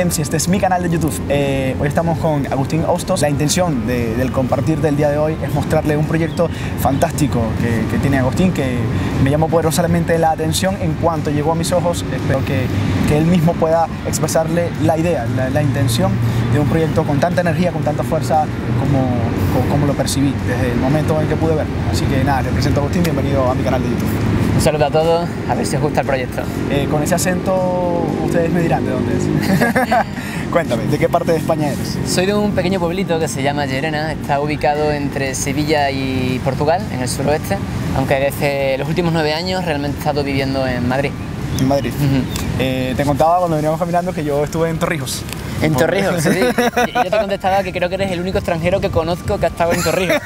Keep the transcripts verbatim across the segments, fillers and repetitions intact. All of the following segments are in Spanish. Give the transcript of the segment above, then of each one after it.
Games y este es mi canal de YouTube. Eh, hoy estamos con Agustín Hostos. La intención de, del compartir del día de hoy es mostrarle un proyecto fantástico que, que tiene Agustín, que me llamó poderosamente la atención en cuanto llegó a mis ojos. Espero que, que él mismo pueda expresarle la idea, la, la intención de un proyecto con tanta energía, con tanta fuerza como, como, como lo percibí desde el momento en que pude verlo. Así que nada, le presento a Agustín, bienvenido a mi canal de YouTube. Un saludo a todos, a ver si os gusta el proyecto. Eh, con ese acento ustedes me dirán de dónde es. Cuéntame, ¿de qué parte de España eres? Soy de un pequeño pueblito que se llama Llerena, está ubicado entre Sevilla y Portugal, en el suroeste, aunque desde los últimos nueve años realmente he estado viviendo en Madrid. En Madrid. Uh-huh. eh, te contaba cuando veníamos caminando que yo estuve en Torrijos. En Torrijos, sí. Y yo te contestaba que creo que eres el único extranjero que conozco que ha estado en Torrijos.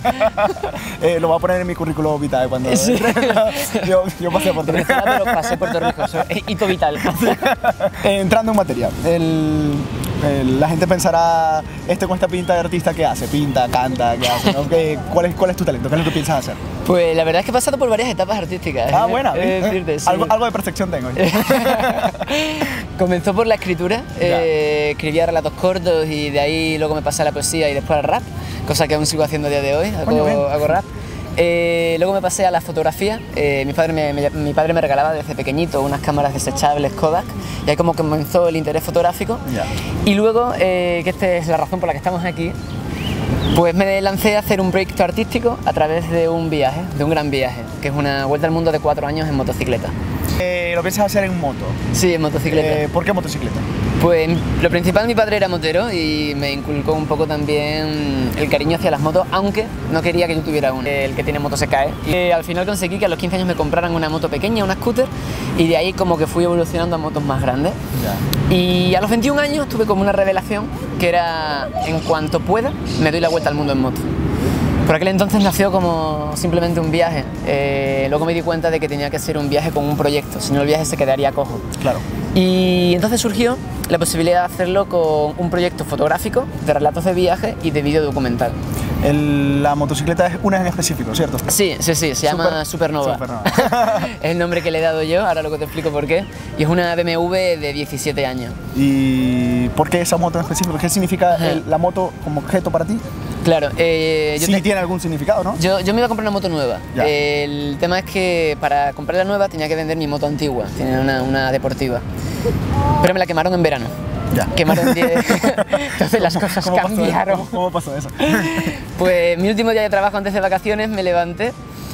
eh, lo voy a poner en mi currículum vitae cuando... Sí. yo, yo pasé por Torrijos. Pero pasé por Torrijos, es hito vital. eh, entrando en materia, el, el, la gente pensará, este con esta pinta de artista, ¿qué hace? Pinta, canta, ¿qué hace? ¿No? ¿Qué, cuál, es, ¿Cuál es tu talento? ¿Qué es lo que piensas hacer? Pues la verdad es que he pasado por varias etapas artísticas. Ah, buena. Eh, decirte, sí. algo, algo de percepción tengo. Comenzó por la escritura, eh, escribía relatos cortos y de ahí luego me pasé a la poesía y después al rap, cosa que aún sigo haciendo a día de hoy, hago, hago rap. Eh, luego me pasé a la fotografía. eh, mi, padre me, me, mi padre me regalaba desde pequeñito unas cámaras desechables Kodak y ahí como comenzó el interés fotográfico. Yeah. Y luego, eh, que esta es la razón por la que estamos aquí, pues me lancé a hacer un proyecto artístico a través de un viaje, de un gran viaje, que es una vuelta al mundo de cuatro años en motocicleta. Eh, ¿Lo piensas hacer en moto? Sí, en motocicleta. Eh, ¿Por qué motocicleta? Pues lo principal, mi padre era motero y me inculcó un poco también el cariño hacia las motos, aunque no quería que yo tuviera una. El que tiene moto se cae. Y eh, al final conseguí que a los quince años me compraran una moto pequeña, una scooter, y de ahí como que fui evolucionando a motos más grandes. Ya. Y a los veintiún años tuve como una revelación que era, en cuanto pueda, me doy la vuelta al mundo en moto. Por aquel entonces nació como simplemente un viaje. Eh, luego me di cuenta de que tenía que ser un viaje con un proyecto, si no el viaje se quedaría cojo. Claro. Y entonces surgió la posibilidad de hacerlo con un proyecto fotográfico, de relatos de viaje y de vídeo documental. El, la motocicleta es una en específico, ¿cierto? Sí, sí, sí, se Super, llama Supernova. Supernova. Es el nombre que le he dado yo, ahora luego te explico por qué. Y es una B M W de diecisiete años. ¿Y por qué esa moto en específico? ¿Qué significa el, la moto como objeto para ti? Claro, eh, yo sí te... tiene algún significado, ¿no? Yo, yo me iba a comprar una moto nueva. Ya. El tema es que para comprar la nueva tenía que vender mi moto antigua, tenía una, una deportiva. Pero me la quemaron en verano. Ya. Quemaron diez. Entonces las cosas ¿Cómo cambiaron. Pasó, ¿Cómo, ¿Cómo pasó eso? Pues mi último día de trabajo antes de vacaciones me levanté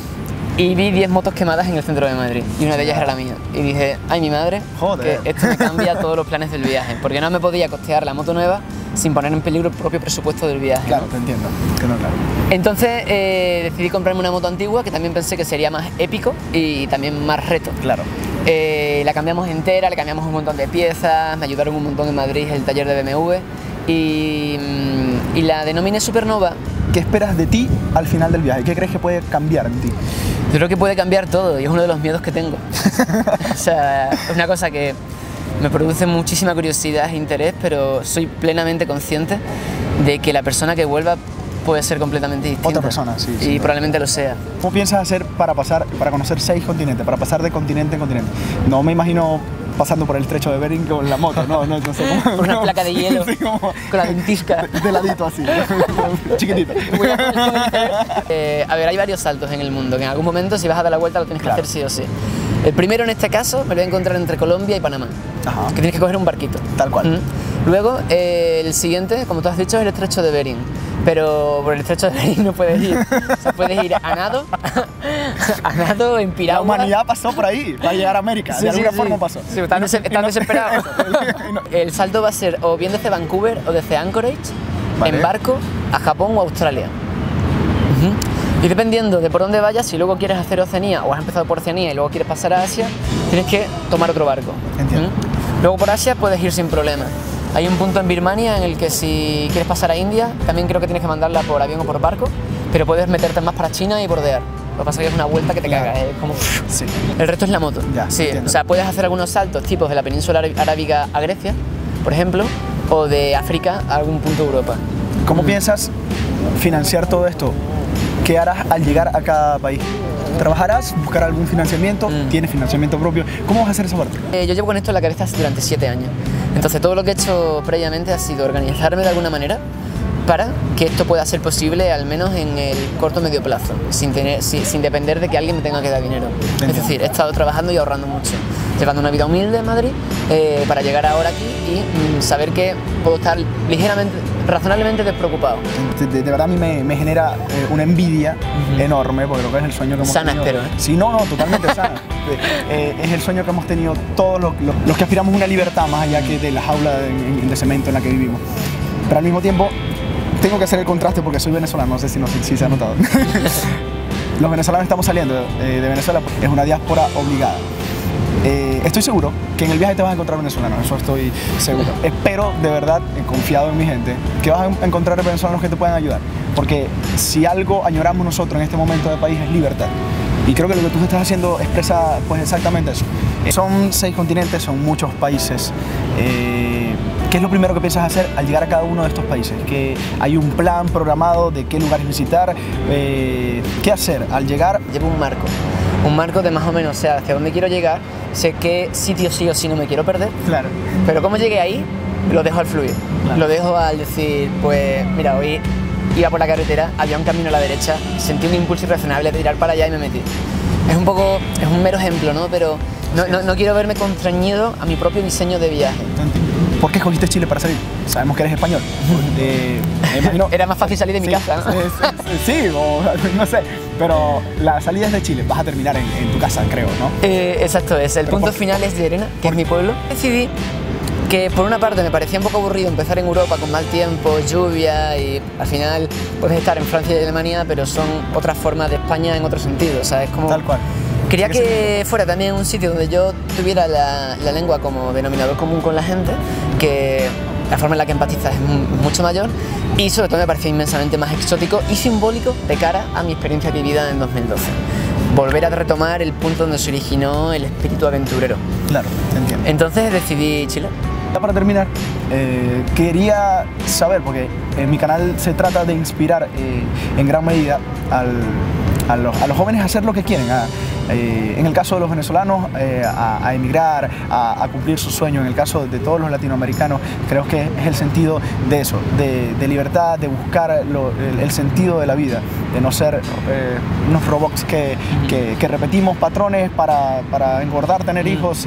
y vi diez motos quemadas en el centro de Madrid y una de ellas era la mía. Y dije, ay mi madre, Joder. que esto me cambia todos los planes del viaje, porque no me podía costear la moto nueva sin poner en peligro el propio presupuesto del viaje. Claro, ¿no? te entiendo. Que no, claro. Entonces eh, decidí comprarme una moto antigua que también pensé que sería más épico y también más reto. Claro. Eh, la cambiamos entera, le cambiamos un montón de piezas, me ayudaron un montón en Madrid el taller de B M W y, y la denominé Supernova. ¿Qué esperas de ti al final del viaje? ¿Qué crees que puede cambiar en ti? Yo creo que puede cambiar todo y es uno de los miedos que tengo. O sea, es una cosa que me produce muchísima curiosidad e interés, pero soy plenamente consciente de que la persona que vuelva puede ser completamente distinta. Otra persona, sí. Y sí, probablemente lo sea. ¿Cómo piensas hacer para pasar, para conocer seis continentes, para pasar de continente en continente? No me imagino pasando por el estrecho de Bering con la moto, no, no, no sé cómo. Por una placa de hielo, sí, como, con la ventisca. De, de ladito así, chiquitito. eh, a ver, hay varios saltos en el mundo, que en algún momento si vas a dar la vuelta lo tienes que Claro. hacer sí o sí. El primero en este caso me lo voy a encontrar entre Colombia y Panamá, Ajá. que tienes que coger un barquito. Tal cual. ¿Mm? Luego, eh, el siguiente, como tú has dicho, es el estrecho de Bering. Pero por el estrecho de Bering no puedes ir. O sea, puedes ir a nado, a nado en piragua. La humanidad pasó por ahí para llegar a América. Sí, de alguna sí, forma sí. pasó. Sí, están, no, des están no, desesperados. no. El salto va a ser o bien desde Vancouver o desde Anchorage, vale, en barco a Japón o Australia. Uh-huh. Y dependiendo de por dónde vayas, si luego quieres hacer Oceanía o has empezado por Oceanía y luego quieres pasar a Asia, tienes que tomar otro barco. Entiendo. ¿Mm? Luego por Asia puedes ir sin problema. Hay un punto en Birmania en el que si quieres pasar a India, también creo que tienes que mandarla por avión o por barco, pero puedes meterte más para China y bordear. Lo que pasa es que es una vuelta que te Claro. cagas, es como... Sí. El resto es la moto. Ya, sí, entiendo. o sea, puedes hacer algunos saltos tipos de la península arábiga a Grecia, por ejemplo, o de África a algún punto de Europa. ¿Cómo piensas financiar todo esto? ¿Qué harás al llegar a cada país? ¿Trabajarás? ¿Buscar algún financiamiento? Mm. ¿Tienes financiamiento propio? ¿Cómo vas a hacer esa parte? Eh, yo llevo con esto en la cabeza durante siete años. Entonces todo lo que he hecho previamente ha sido organizarme de alguna manera para que esto pueda ser posible, al menos en el corto o medio plazo, sin, tener, sin, sin depender de que alguien me tenga que dar dinero. Entiendo. Es decir, he estado trabajando y ahorrando mucho, llevando una vida humilde en Madrid eh, para llegar ahora aquí y mm, saber que puedo estar ligeramente, razonablemente despreocupado. De, de, de verdad a mí me, me genera eh, una envidia uh-huh. enorme, porque creo que es el sueño que hemos sana, tenido. Sana, espero. ¿eh? Sí, no, no, totalmente sana. Eh, es el sueño que hemos tenido todos los, los, los que aspiramos a una libertad más allá que de la jaula de, de cemento en la que vivimos. Pero al mismo tiempo tengo que hacer el contraste porque soy venezolano, no sé si, no, si, si se ha notado. Los venezolanos estamos saliendo eh, de Venezuela, es una diáspora obligada. Eh, estoy seguro que en el viaje te vas a encontrar venezolanos, eso estoy seguro. Espero, de verdad, he confiado en mi gente, que vas a encontrar venezolanos que te puedan ayudar. Porque si algo añoramos nosotros en este momento del país es libertad. Y creo que lo que tú estás haciendo expresa pues exactamente eso. Eh, son seis continentes, son muchos países. Eh, ¿Qué es lo primero que piensas hacer al llegar a cada uno de estos países? ¿Que hay un plan programado de qué lugares visitar? Eh, ¿Qué hacer al llegar? Llevo un marco, un marco de más o menos, o sea, hacia dónde quiero llegar, sé qué sitio sí o sí no me quiero perder. Claro. Pero cómo llegué ahí, lo dejo al fluir. Claro. Lo dejo al decir, pues mira, hoy iba por la carretera, había un camino a la derecha, sentí un impulso irrazonable de tirar para allá y me metí. Es un poco, es un mero ejemplo, ¿no? Pero no, no, no quiero verme constreñido a mi propio diseño de viaje. ¿Por qué escogiste Chile para salir? Sabemos que eres español. Eh, imagino, Era más fácil salir de mi sí, casa, ¿no? Sí, o no sé, pero la salida es de Chile, vas a terminar en, en tu casa, creo, ¿no? Eh, exacto, es. El pero punto por... final es de Llerena, que es mi pueblo. Decidí que por una parte me parecía un poco aburrido empezar en Europa con mal tiempo, lluvia y al final puedes estar en Francia y Alemania, pero son otras formas de España en otro sentido, o sea, es como... Tal cual. Quería que fuera también un sitio donde yo tuviera la, la lengua como denominador común con la gente, que la forma en la que empatizas es mucho mayor y sobre todo me parecía inmensamente más exótico y simbólico de cara a mi experiencia vivida en dos mil doce. Volver a retomar el punto donde se originó el espíritu aventurero. Claro, entiendo. Entonces decidí Chile. Para terminar, eh, quería saber, porque en mi canal se trata de inspirar eh, en gran medida al, a, los, a los jóvenes a hacer lo que quieren, a, eh, en el caso de los venezolanos eh, a, a emigrar, a, a cumplir su sueño, en el caso de todos los latinoamericanos creo que es el sentido de eso, de, de libertad, de buscar lo, el, el sentido de la vida, de no ser eh, unos robots que, que, que repetimos patrones para, para engordar, tener hijos y...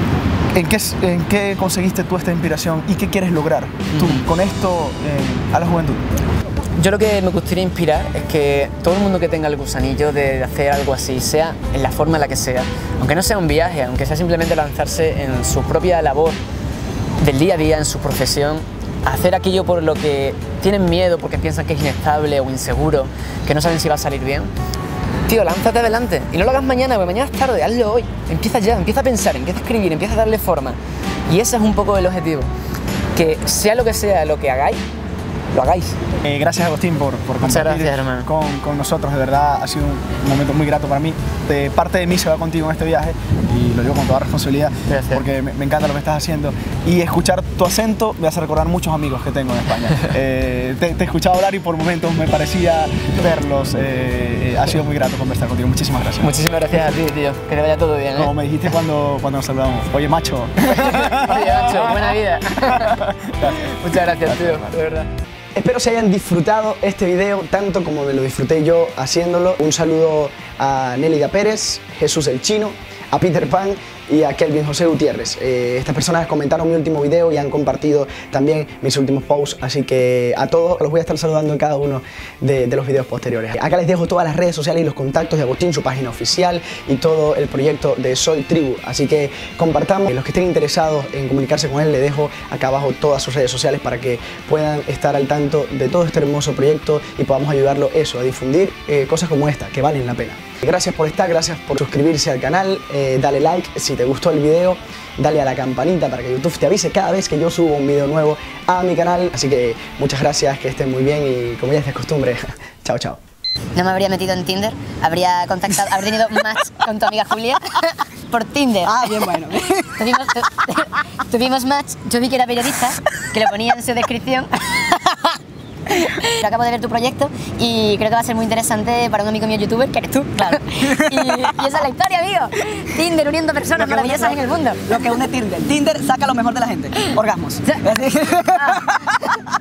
¿En qué, ¿En qué conseguiste tú esta inspiración y qué quieres lograr tú con esto eh, a la juventud? Yo lo que me gustaría inspirar es que todo el mundo que tenga el gusanillo de hacer algo así, sea en la forma en la que sea, aunque no sea un viaje, aunque sea simplemente lanzarse en su propia labor del día a día, en su profesión, hacer aquello por lo que tienen miedo porque piensan que es inestable o inseguro, que no saben si va a salir bien. Tío, lánzate adelante y no lo hagas mañana, porque mañana es tarde, hazlo hoy. Empieza ya, empieza a pensar, empieza a escribir, empieza a darle forma. Y ese es un poco el objetivo, que sea lo que sea lo que hagáis, lo hagáis. Eh, gracias Agustín por, por compartir gracias, hermano. Con, con nosotros, de verdad ha sido un momento muy grato para mí. De parte de mí se va contigo en este viaje y lo digo con toda responsabilidad gracias. Porque me, me encanta lo que estás haciendo y escuchar tu acento me hace recordar muchos amigos que tengo en España. eh, te, te he escuchado hablar y por momentos me parecía verlos, eh, eh, ha sido muy grato conversar contigo, muchísimas gracias. Muchísimas gracias a ti, tío, que te vaya todo bien. ¿eh? Como me dijiste cuando, cuando nos saludamos, oye macho. Oye macho, buena vida. Muchas gracias, tío, de verdad. Espero se hayan disfrutado este video tanto como me lo disfruté yo haciéndolo. Un saludo a Nélida Pérez, Jesús el Chino, a Peter Pan y a Kelvin José Gutiérrez. Eh, estas personas comentaron mi último video y han compartido también mis últimos posts, así que a todos los voy a estar saludando en cada uno de, de los videos posteriores. Acá les dejo todas las redes sociales y los contactos de Agustín, su página oficial y todo el proyecto de Soy Tribu, así que compartamos. Los que estén interesados en comunicarse con él, les dejo acá abajo todas sus redes sociales para que puedan estar al tanto de todo este hermoso proyecto y podamos ayudarlo eso, a difundir eh, cosas como esta, que valen la pena. Gracias por estar, gracias por suscribirse al canal, eh, dale like si te gustó el video, dale a la campanita para que YouTube te avise cada vez que yo subo un video nuevo a mi canal. Así que muchas gracias, que estén muy bien y como ya es de costumbre, chao chao. No me habría metido en Tinder, habría contactado, habría tenido match con tu amiga Julia por Tinder. Ah, bien bueno. Tuvimos, tu, tuvimos match, yo vi que era periodista, que lo ponía en su descripción. Yo acabo de ver tu proyecto y creo que va a ser muy interesante para un amigo mío youtuber, que eres tú, claro. Y, y esa es la historia, amigo. Tinder uniendo personas maravillosas en el mundo. Lo que une Tinder. Tinder saca lo mejor de la gente. Orgasmos. Ah.